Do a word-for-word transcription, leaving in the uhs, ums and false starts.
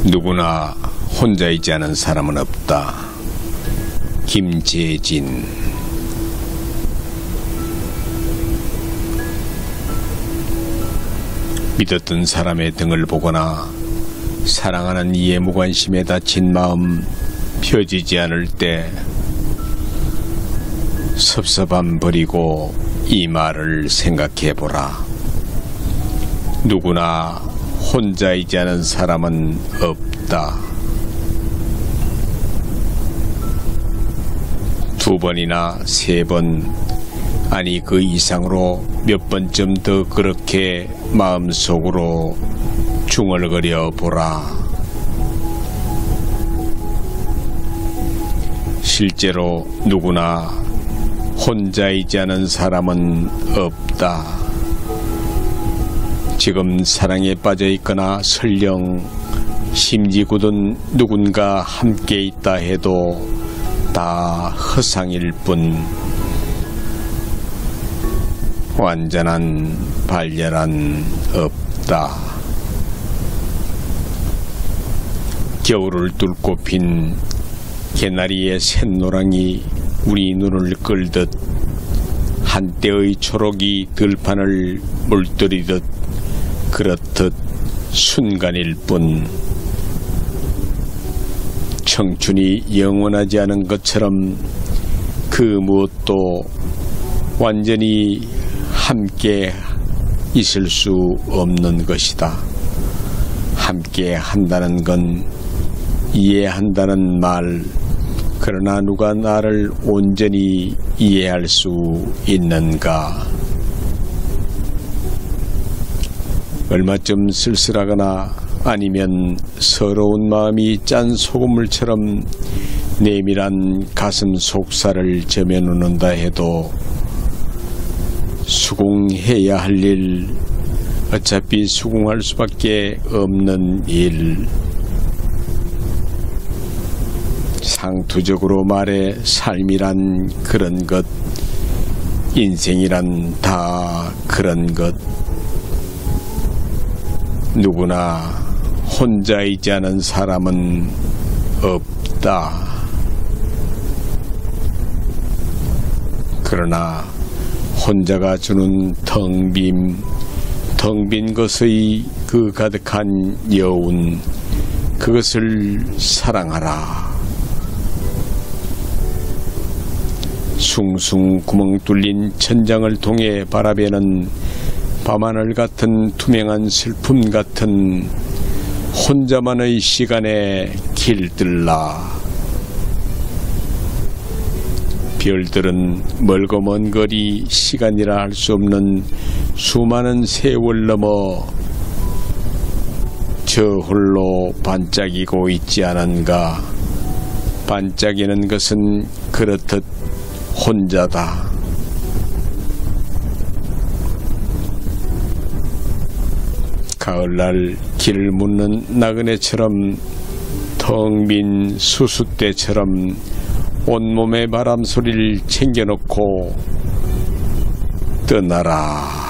누구나 혼자 있지 않은 사람은 없다. 김재진. 믿었던 사람의 등을 보거나 사랑하는 이의 무관심에 다친 마음 펴지지 않을 때 섭섭함 버리고 이 말을 생각해보라. 누구나 혼자이지 않은 사람은 없다. 두 번이나 세 번, 아니 그 이상으로 몇 번쯤 더 그렇게 마음속으로 중얼거려 보라. 실제로 누구나 혼자이지 않은 사람은 없다. 지금 사랑에 빠져 있거나 설령 심지 굳은 누군가 함께 있다 해도 다 허상일 뿐 완전한 발열은 없다. 겨울을 뚫고 핀 개나리의 샛노랑이 우리 눈을 끌듯 한때의 초록이 들판을 물들이듯 그렇듯 순간일 뿐 청춘이 영원하지 않은 것처럼 그 무엇도 완전히 함께 있을 수 없는 것이다. 함께 한다는 건 이해한다는 말, 그러나 누가 나를 온전히 이해할 수 있는가? 얼마쯤 쓸쓸하거나 아니면 서러운 마음이 짠 소금물처럼 내밀한 가슴 속살을 점여놓는다 해도 수긍해야 할 일, 어차피 수긍할 수밖에 없는 일, 상투적으로 말해 삶이란 그런 것, 인생이란 다 그런 것. 누구나 혼자이지 않은 사람은 없다. 그러나 혼자가 주는 텅 빈, 텅 빈 것의 그 가득한 여운, 그것을 사랑하라. 숭숭 구멍 뚫린 천장을 통해 바라보는 밤하늘 같은 투명한 슬픔 같은 혼자만의 시간에 길들라. 별들은 멀고 먼 거리 시간이라 할 수 없는 수많은 세월 넘어 저 홀로 반짝이고 있지 않은가. 반짝이는 것은 그렇듯 혼자다. 가을날 길을 묻는 나그네처럼 텅 빈 수숫대처럼 온몸의 바람소리를 챙겨놓고 떠나라.